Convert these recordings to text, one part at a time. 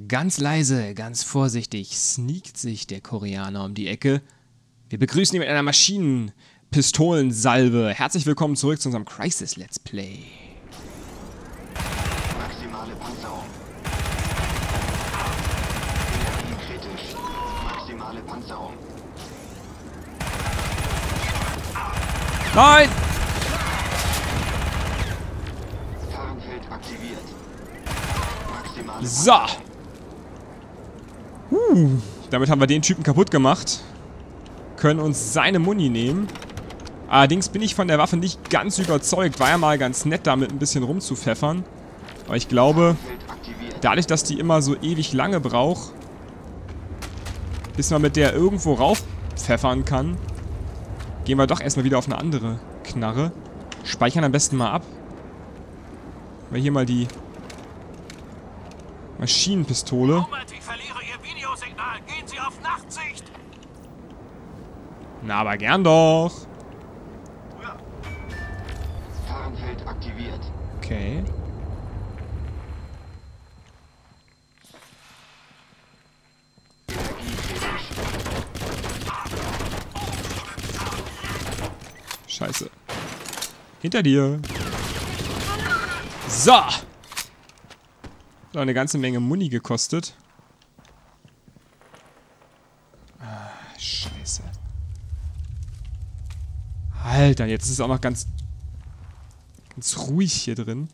Ganz leise, ganz vorsichtig sneakt sich der Koreaner um die Ecke. Wir begrüßen ihn mit einer Maschinenpistolensalve. Herzlich willkommen zurück zu unserem Crysis Let's Play. Maximale Panzerung. Energiekritisch. Maximale Panzerung. Nein! Tarnfeld aktiviert. Maximale So. Damit haben wir den Typen kaputt gemacht. Können uns seine Muni nehmen. Allerdings bin ich von der Waffe nicht ganz überzeugt. War ja mal ganz nett, damit ein bisschen rumzupfeffern. Aber ich glaube, Tarnfeld aktiviert. dadurch, dass die immer so ewig lange braucht, bis man mit der irgendwo raufpfeffern kann, gehen wir doch erstmal wieder auf eine andere Knarre. Speichern am besten mal ab. Weil hier mal die Maschinenpistole. Moment, ich verliere Ihr Videosignal. Gehen Sie auf Nachtsicht. Na, aber gern doch. Tarnfeld aktiviert. Okay. Energiekritisch. Scheiße. Hinter dir. So. Hat auch eine ganze Menge Muni gekostet. Ah, scheiße. Alter, jetzt ist es auch noch ganz ruhig hier drin.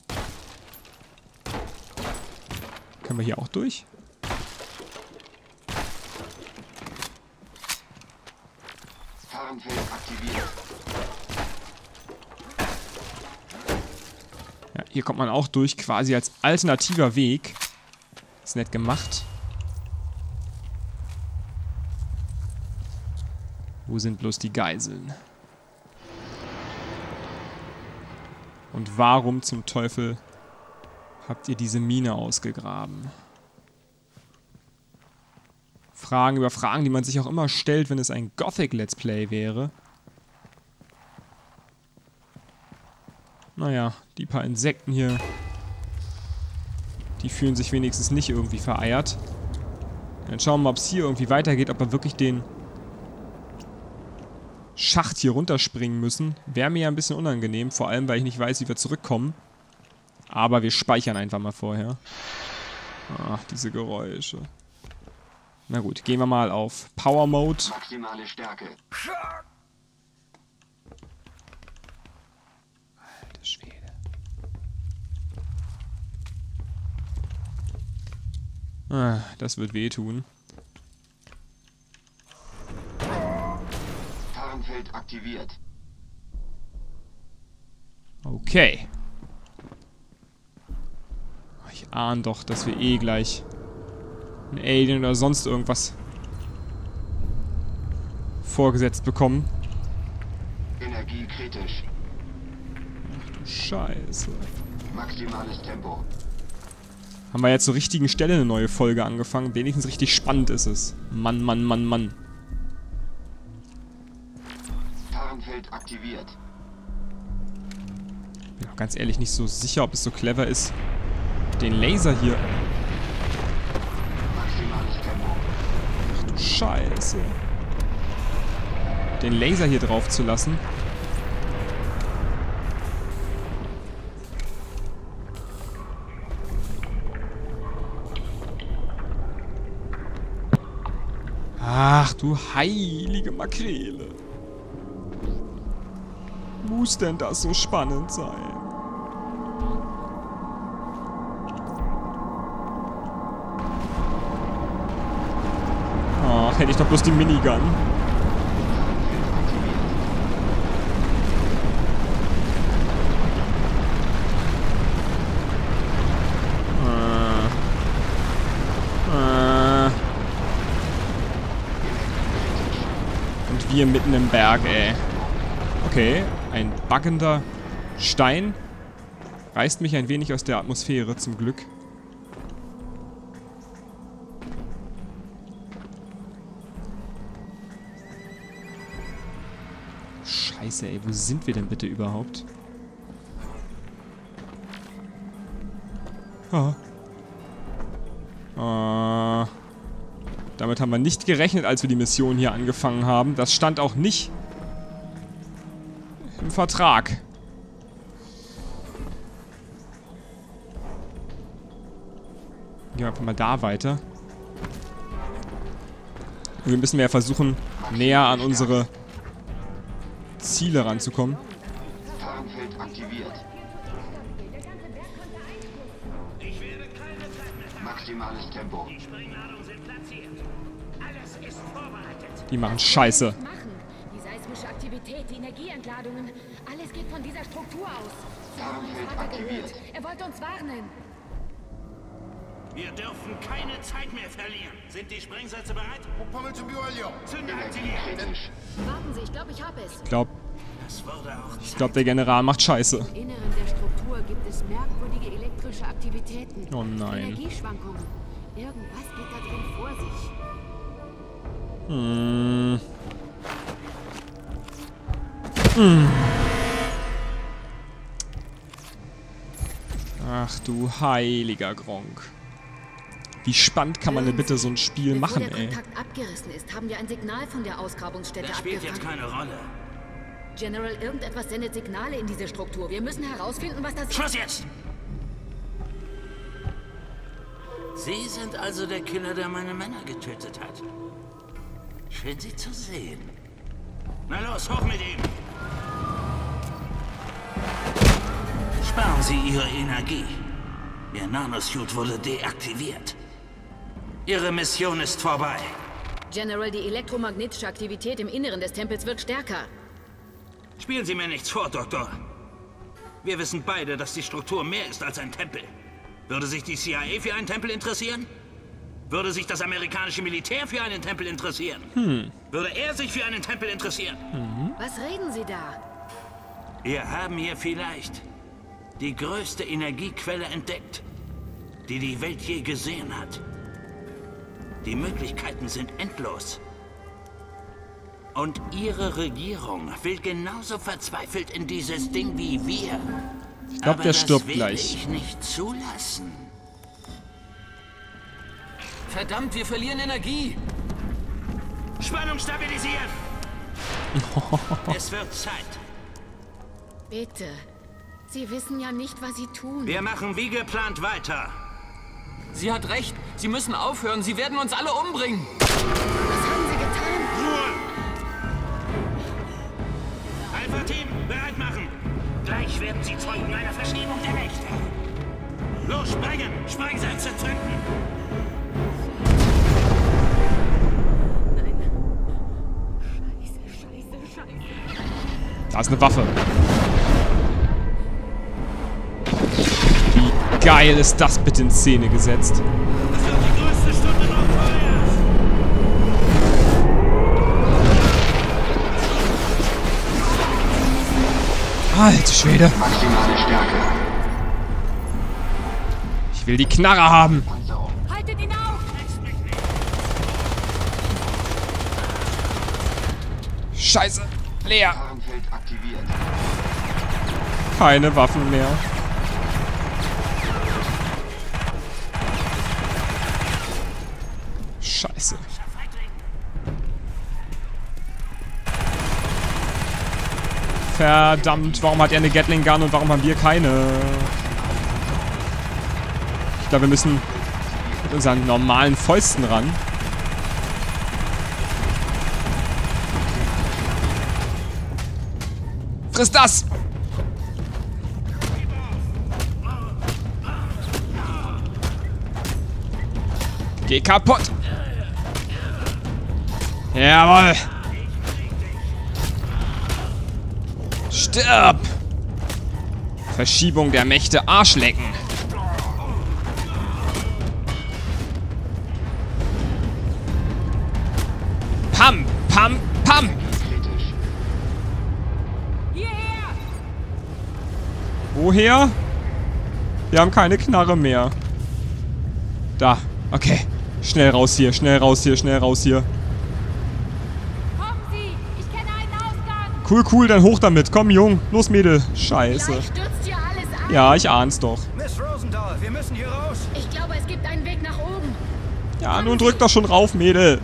Können wir hier auch durch? Tarnfeld aktiviert. Ja, hier kommt man auch durch, quasi als alternativer Weg. Ist nett gemacht. Wo sind bloß die Geiseln? Und warum zum Teufel habt ihr diese Mine ausgegraben? Fragen über Fragen, die man sich auch immer stellt, wenn es ein Gothic-Let's Play wäre. Naja, die paar Insekten hier, die fühlen sich wenigstens nicht irgendwie vereiert. Dann schauen wir mal, ob es hier irgendwie weitergeht, ob wir wirklich den Schacht hier runterspringen müssen. Wäre mir ja ein bisschen unangenehm, vor allem, weil ich nicht weiß, wie wir zurückkommen. Aber wir speichern einfach mal vorher. Ach, diese Geräusche. Na gut, gehen wir mal auf Power Mode. Maximale Stärke. Alter Schwede. Ah, das wird wehtun. Tarnfeld aktiviert. Okay. Ich ahne doch, dass wir eh gleich ein Alien oder sonst irgendwas vorgesetzt bekommen. Energiekritisch. Scheiße. Maximales Tempo. Haben wir jetzt zur richtigen Stelle eine neue Folge angefangen. Wenigstens richtig spannend ist es. Mann, Mann, Mann, Mann. Tarnfeld aktiviert. Bin auch ganz ehrlich nicht so sicher, ob es so clever ist, den Laser hier... Maximales Tempo. Ach du Scheiße. Den Laser hier drauf zu lassen. Ach du heilige Makrele. Muss denn das so spannend sein? Ach, hätte ich doch bloß die Minigun. Und wir mitten im Berg, ey. Okay, ein baggender Stein reißt mich ein wenig aus der Atmosphäre, zum Glück. Scheiße, ey, wo sind wir denn bitte überhaupt? Ah. Damit haben wir nicht gerechnet, als wir die Mission hier angefangen haben. Das stand auch nicht im Vertrag. Gehen wir einfach mal da weiter. Wir müssen ja versuchen, näher an unsere Ziele ranzukommen. Tarnfeld aktiviert. Maximales Tempo. Die machen Scheiße. Die seismische Aktivität, die Energieentladungen, alles geht von dieser Struktur aus. Sie haben meinen Tarnfeld Vater aktiviert. gehört. Er wollte uns warnen. Wir dürfen keine Zeit mehr verlieren. Sind die Sprengsätze bereit? Zünder aktiviert. Kritisch. Warten Sie, ich glaube, ich habe es. Das wurde auch Ich glaube, der General macht Scheiße. Im Inneren der Struktur gibt es merkwürdige elektrische Aktivitäten. Oh nein. Energieschwankungen. Irgendwas geht da drin vor sich. Ach du heiliger Gronk. Wie spannend kann man denn bitte so ein Spiel machen, Bevor der ey? Kontakt abgerissen ist, haben wir ein Signal von der Ausgrabungsstätte Das spielt jetzt abgefangen. keine Rolle. General, irgendetwas sendet Signale in diese Struktur. Wir müssen herausfinden, was das ist. Schluss jetzt! Sie sind also der Killer, der meine Männer getötet hat. Schön, Sie zu sehen. Na los, hoch mit ihm! Sparen Sie Ihre Energie. Ihr Nanosuit wurde deaktiviert. Ihre Mission ist vorbei. General, die elektromagnetische Aktivität im Inneren des Tempels wird stärker. Spielen Sie mir nichts vor, Doktor. Wir wissen beide, dass die Struktur mehr ist als ein Tempel. Würde sich die CIA für einen Tempel interessieren? Würde sich das amerikanische Militär für einen Tempel interessieren? Würde er sich für einen Tempel interessieren? Was reden Sie da? Wir haben hier vielleicht die größte Energiequelle entdeckt, die die Welt je gesehen hat. Die Möglichkeiten sind endlos. Und Ihre Regierung will genauso verzweifelt in dieses Ding wie wir. Ich glaube, der stirbt das gleich. will ich nicht zulassen. Verdammt, wir verlieren Energie. Spannung stabilisieren! Es wird Zeit. Bitte. Sie wissen ja nicht, was Sie tun. Wir machen wie geplant weiter. Sie hat recht. Sie müssen aufhören. Sie werden uns alle umbringen. Was haben Sie getan? Ruhe! Alpha-Team, bereit machen! Gleich werden Sie Zeugen einer Verschiebung der Mächte. Los, sprengen! Sprengsätze zünden! Scheiße. Da ist eine Waffe. Wie geil ist das bitte in Szene gesetzt? Das wird die größte Stunde Nordkoreas! Alter Schwede. Maximale Stärke. Ich will die Knarre haben. Panzerung. Haltet ihn auf! Scheiße. Leer. Tarnfeld aktiviert. Keine Waffen mehr. Scheiße. Verdammt, warum hat er eine Gatling Gun und warum haben wir keine? Ich glaube, wir müssen mit unseren normalen Fäusten ran. Friss das! Geh kaputt! Jawohl! Stirb! Verschiebung der Mächte Arschlecken. Pam, pam, pam! Kritisch. Hierher! Woher? Wir haben keine Knarre mehr. Da. Okay. Schnell raus hier, schnell raus hier, schnell raus hier. Kommen Sie! Ich kenne einen Ausgang! Cool, cool, dann hoch damit. Komm, Jung. Los, Mädel. Scheiße. Gleich stürzt hier alles ein! Ja, ich ahn's doch. Miss Rosendahl, wir müssen hier raus. Ich glaube, es gibt einen Weg nach oben. Ja, nun drück doch schon rauf, Mädel.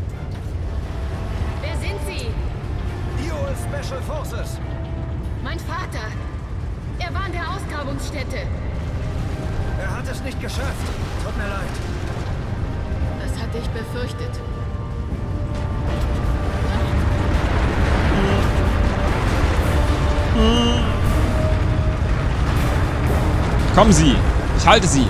Wer sind Sie? EOL Special Forces. Mein Vater. Er war in der Ausgrabungsstätte. Er hat es nicht geschafft. Tut mir leid. Das hatte ich befürchtet. Kommen Sie. Ich halte Sie.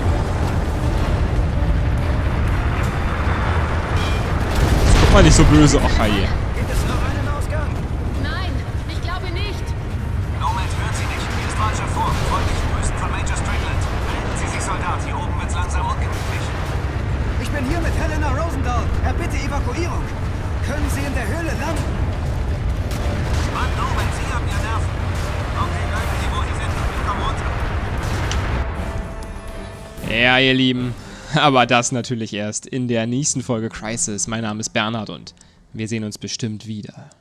Guck mal nicht so böse. Ach, hey. Gibt es noch einen Ausgang? Nein, ich glaube nicht. Nomad hört Sie nicht. Hier ist falscher vor. Freundliche Grüßen von Major Strickland. Melden Sie sich, Soldat. Hier oben wird's langsam ungemütlich. Ich bin hier mit Helena Rosendahl. Erbitte Evakuierung. Können Sie in der Höhle landen? Mann, Nomad, Sie haben ja Nerven. Okay, bleiben Sie, wo Sie sind. Wir kommen runter. Ja, ihr Lieben. Aber das natürlich erst in der nächsten Folge Crysis. Mein Name ist Bernhard und wir sehen uns bestimmt wieder.